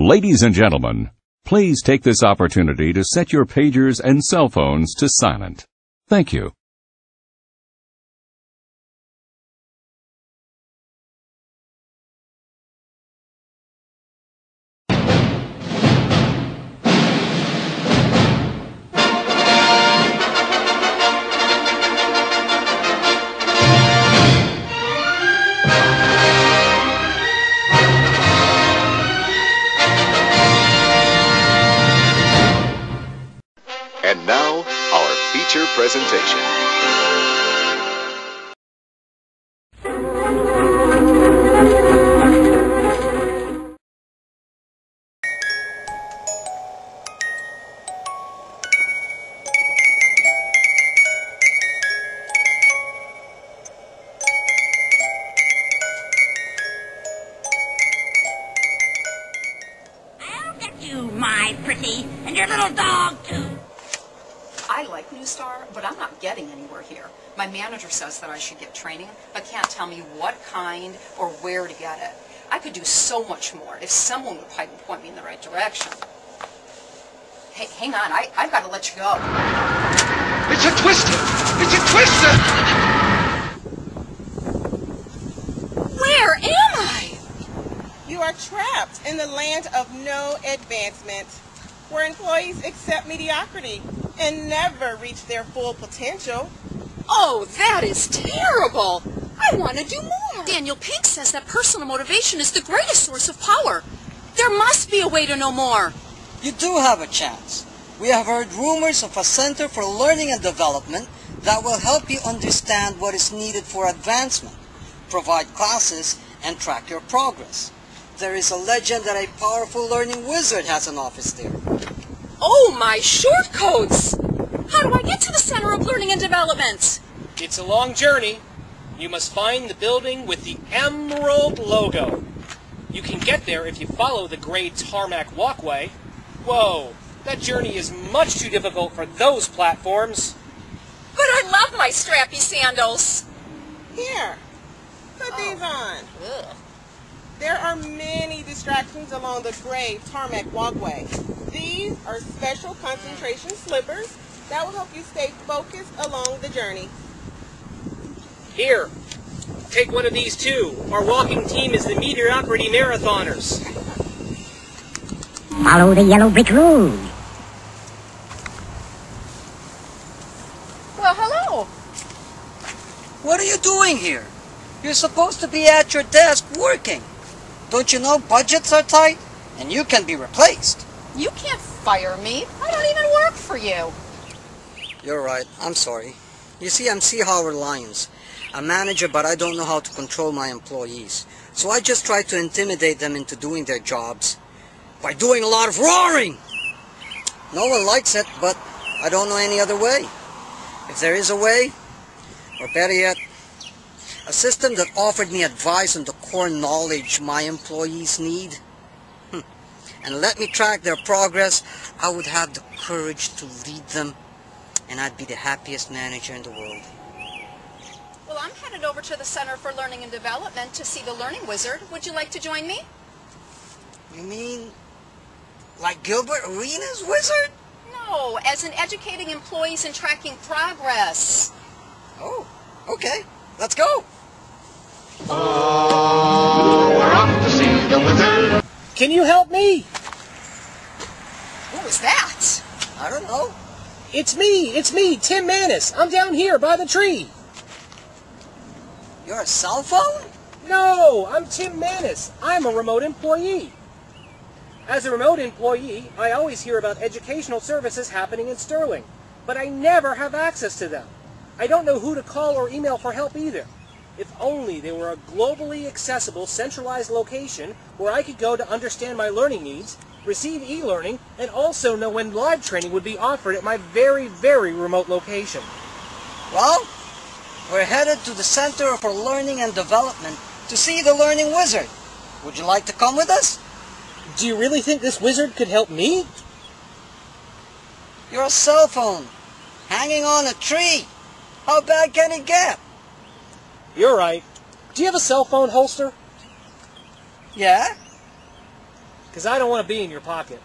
Ladies and gentlemen, please take this opportunity to set your pagers and cell phones to silent. Thank you. And now, our feature presentation. I'll get you, my pretty, and your little dog, too. I like Neustar, but I'm not getting anywhere here. My manager says that I should get training, but can't tell me what kind or where to get it. I could do so much more if someone would point me in the right direction. Hey, hang on, I've got to let you go. It's a twister! It's a twister! Where am I? You are trapped in the land of no advancement, where employees accept mediocrity and never reach their full potential. Oh, that is terrible! I want to do more! Daniel Pink says that personal motivation is the greatest source of power. There must be a way to know more. You do have a chance. We have heard rumors of a Center for Learning and Development that will help you understand what is needed for advancement, provide classes, and track your progress. There is a legend that a powerful learning wizard has an office there. Oh, my short coats! How do I get to the Center of Learning and Development? It's a long journey. You must find the building with the emerald logo. You can get there if you follow the gray tarmac walkway. Whoa, that journey is much too difficult for those platforms. But I love my strappy sandals. Here, put these on. Ugh. There are many distractions along the gray tarmac walkway. These are special concentration slippers that will help you stay focused along the journey. Here, take one of these too. Our walking team is the Mediocrity Marathoners. Follow the yellow brick road. Well, hello. What are you doing here? You're supposed to be at your desk working. Don't you know budgets are tight and you can be replaced? You can't fire me. I don't even work for you. You're right. I'm sorry. You see, I'm Sea Howard Lyons. I'm manager, but I don't know how to control my employees. So I just try to intimidate them into doing their jobs by doing a lot of roaring. No one likes it, but I don't know any other way. If there is a way, or better yet, a system that offered me advice on the core knowledge my employees need, and let me track their progress, I would have the courage to lead them, and I'd be the happiest manager in the world. Well, I'm headed over to the Center for Learning and Development to see the Learning Wizard. Would you like to join me? You mean like Gilbert Arenas' wizard? No, as in educating employees and tracking progress. Oh, okay. Let's go. Oh, we're off to see the wizard. Can you help me? Who was that? I don't know. It's me, Tim Manis. I'm down here by the tree. Your cell phone? No, I'm Tim Manis. I'm a remote employee. As a remote employee, I always hear about educational services happening in Sterling, but I never have access to them. I don't know who to call or email for help either. If only there were a globally accessible, centralized location where I could go to understand my learning needs, receive e-learning, and also know when live training would be offered at my very, very remote location. Well, we're headed to the Center for Learning and Development to see the Learning Wizard. Would you like to come with us? Do you really think this wizard could help me? Your cell phone, hanging on a tree. How bad can it get? You're right. Do you have a cell phone holster? Yeah? because I don't want to be in your pocket.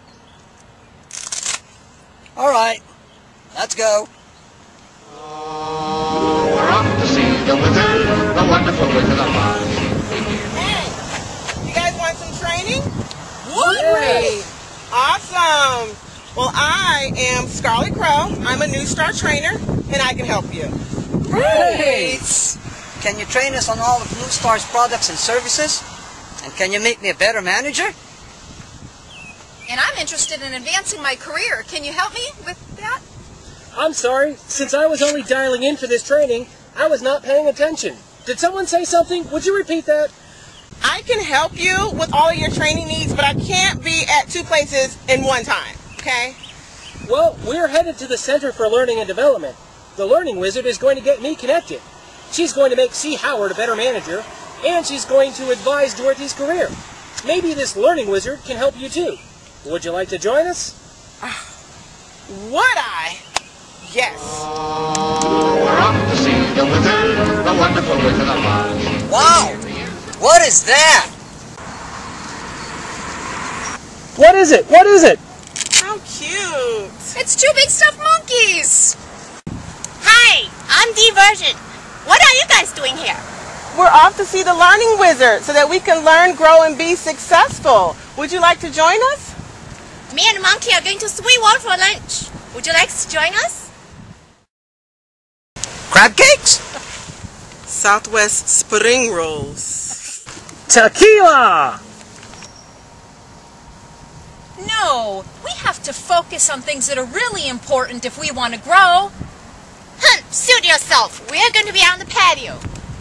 All right, let's go. We're off to see the wizard, the wonderful Wizard of Oz. Hey, you guys want some training? Great! Awesome. Well, I am Scarlet Crow. I'm a Neustar trainer, and I can help you. Great! Can you train us on all of Neustar's products and services? And can you make me a better manager? And I'm interested in advancing my career. Can you help me with that? I'm sorry. Since I was only dialing in for this training, I was not paying attention. Did someone say something? Would you repeat that? I can help you with all of your training needs, but I can't be at 2 places in one time, okay? Well, we're headed to the Center for Learning and Development. The Learning Wizard is going to get me connected. She's going to make C. Howard a better manager, and she's going to advise Dorothy's career. Maybe this Learning Wizard can help you too. Would you like to join us? Would I? Yes. We're off to see the wizard, the wonderful Wizard of Oz. Wow! What is that? What is it? What is it? How cute. It's 2 big stuffed monkeys. Hi, I'm Diversion. What are you guys doing here? We're off to see the Learning Wizard so that we can learn, grow, and be successful. Would you like to join us? Me and the monkey are going to Sweetwater for lunch. Would you like to join us? Crab cakes? Southwest spring rolls. Tequila! No, we have to focus on things that are really important if we want to grow. Suit yourself. We're going to be on the patio.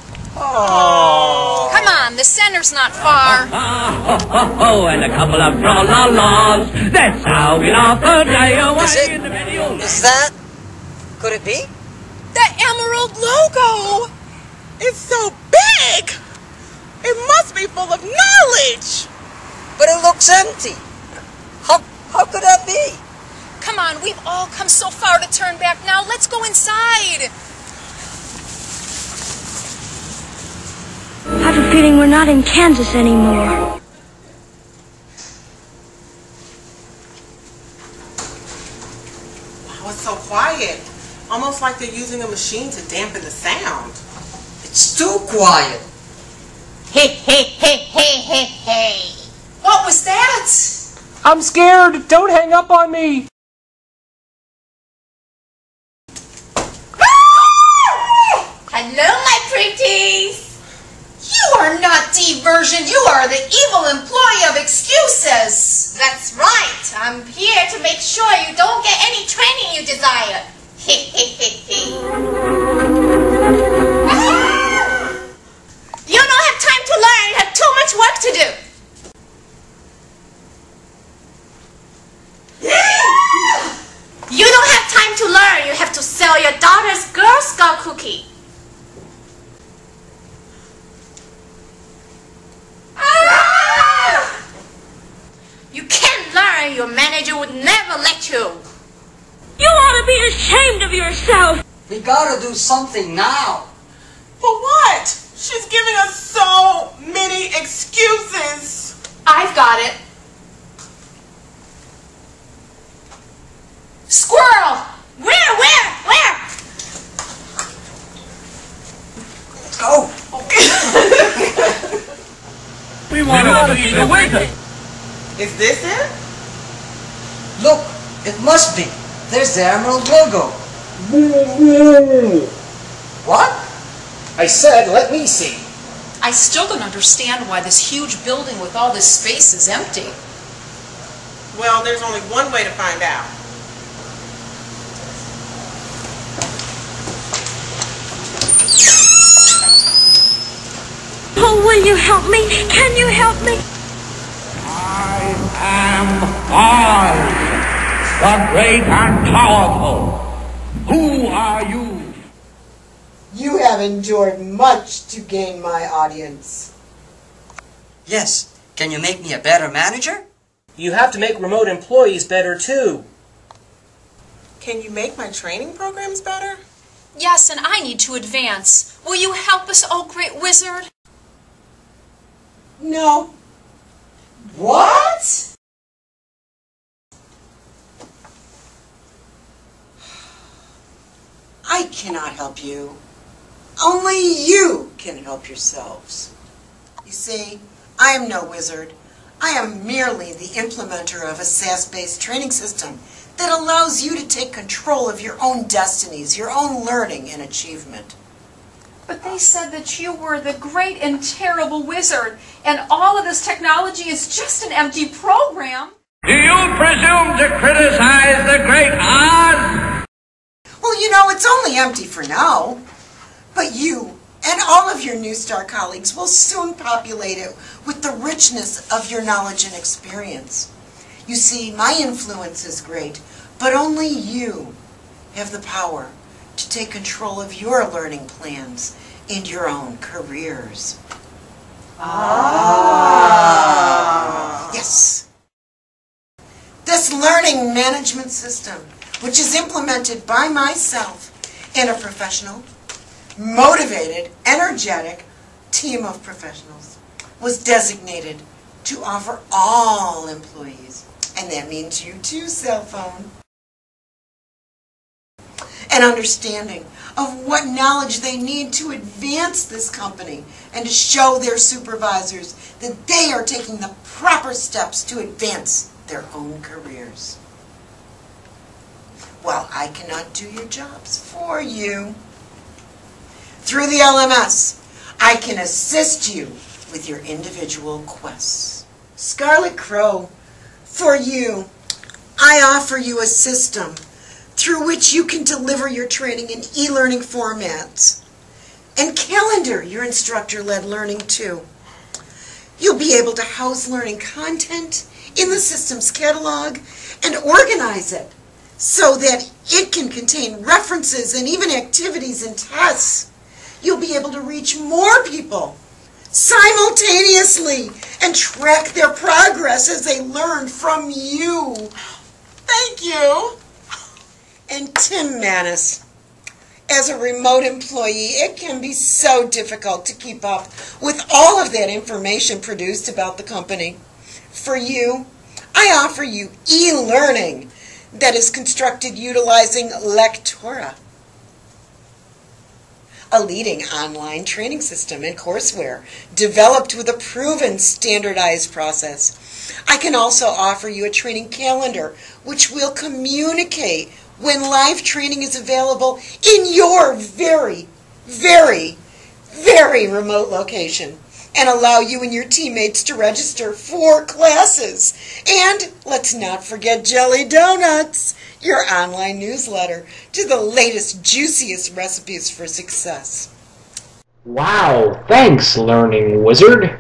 Oh. Come on, the center's not far. And a couple of tra-la-las. That's how we laugh a day away in the video. Is that... Could it be? The Emerald logo! It's so big! It must be full of knowledge! But it looks empty. How could that be? Come on, we've all come so far to turn back now. Let's go inside. I have a feeling we're not in Kansas anymore. Wow, it's so quiet. Almost like they're using a machine to dampen the sound. It's too quiet. Hey, hey, hey, hey, hey, hey. What was that? I'm scared. Don't hang up on me. Hello, my pretties. You are not Diversion. You are the evil employee of excuses. That's right. I'm here to make sure you don't get any training you desire. You don't have time to learn. You have too much work to do. You don't have time to learn. You have to sell your daughter's Girl Scout cookie. You can't learn. Your manager would never let you. You ought to be ashamed of yourself. We gotta do something now. For what? She's giving us so many excuses. I've got it. Squirrel! Where? Let's go. We want to see the wizard. Is this it? Look, it must be. There's the Emerald logo. What? I said, let me see. I still don't understand why this huge building with all this space is empty. Well, there's only one way to find out. Oh, will you help me? Can you help me? I am Oz, the great and powerful. Who are you? You have endured much to gain my audience. Yes. Can you make me a better manager? You have to make remote employees better too. Can you make my training programs better? Yes, and I need to advance. Will you help us, oh great wizard? No. What? I cannot help you. Only you can help yourselves. You see, I am no wizard. I am merely the implementer of a SaaS-based training system that allows you to take control of your own destinies, your own learning and achievement. But they said that you were the great and terrible wizard, and all of this technology is just an empty program. Do you presume to criticize the great Oz? Well, you know, it's only empty for now. But you and all of your Neustar colleagues will soon populate it with the richness of your knowledge and experience. You see, my influence is great, but only you have the power to take control of your learning plans and your own careers. Yes. This learning management system, which is implemented by myself and a professional, motivated, energetic team of professionals, was designated to offer all employees, and that means you too, cell phone, an understanding of what knowledge they need to advance this company and to show their supervisors that they are taking the proper steps to advance their own careers. Well, I cannot do your jobs for you. Through the LMS, I can assist you with your individual quests. Scarlet Crow, for you, I offer you a system through which you can deliver your training in e-learning formats and calendar your instructor-led learning too. You'll be able to house learning content in the system's catalog and organize it so that it can contain references and even activities and tests. You'll be able to reach more people simultaneously and track their progress as they learn from you. Thank you. And Tim Manis, as a remote employee, it can be so difficult to keep up with all of that information produced about the company. For you, I offer you e-learning that is constructed utilizing Lectora, a leading online training system and courseware developed with a proven standardized process. I can also offer you a training calendar which will communicate when live training is available in your very, very, very remote location and allow you and your teammates to register for classes. And let's not forget Jelly Donuts, your online newsletter to the latest, juiciest recipes for success. Wow, thanks, Learning Wizard.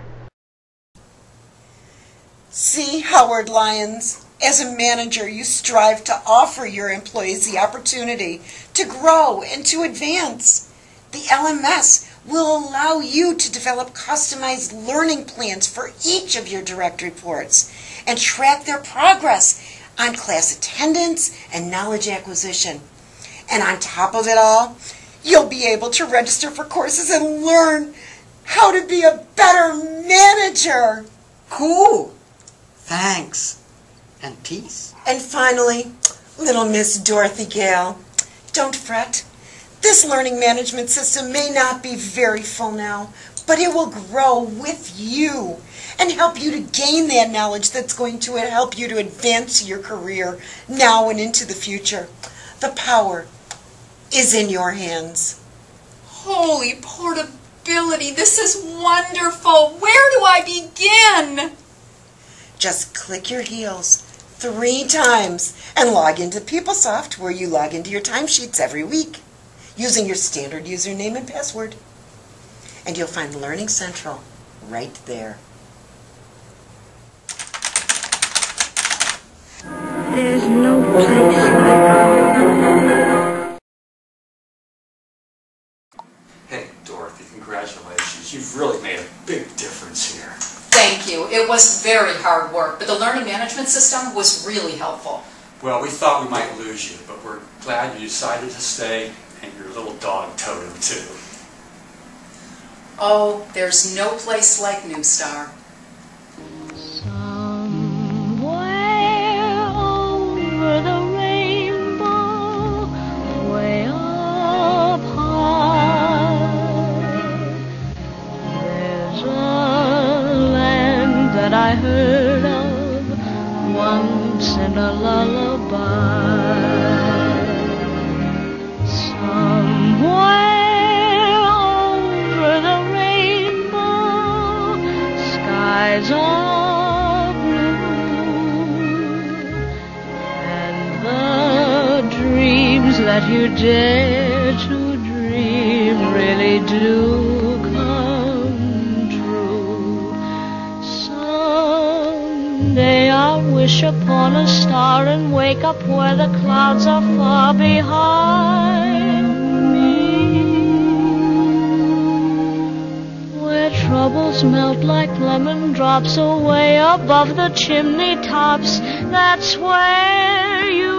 See, Howard Lyons, as a manager, you strive to offer your employees the opportunity to grow and to advance. The LMS will allow you to develop customized learning plans for each of your direct reports and track their progress on class attendance and knowledge acquisition. And on top of it all, you'll be able to register for courses and learn how to be a better manager. Cool. Thanks. And peace. And finally, little Miss Dorothy Gale, don't fret. This learning management system may not be very full now, but it will grow with you and help you to gain that knowledge that's going to help you to advance your career now and into the future. The power is in your hands. Holy portability, this is wonderful. Where do I begin? Just click your heels 3 times and log into PeopleSoft, where you log into your timesheets every week using your standard username and password. And you'll find Learning Central right there. There's no place like home. Hey, Dorothy, congratulations. You've really made a big difference here. Thank you. It was very hard work, but the learning management system was really helpful. Well, we thought we might lose you, but we're glad you decided to stay, and your little dog Totem, too. Oh, there's no place like Neustar. Somewhere over the rainbow, way up that you dare to dream really do come true. Someday I'll wish upon a star and wake up where the clouds are far behind me, where troubles melt like lemon drops away above the chimney tops. That's where you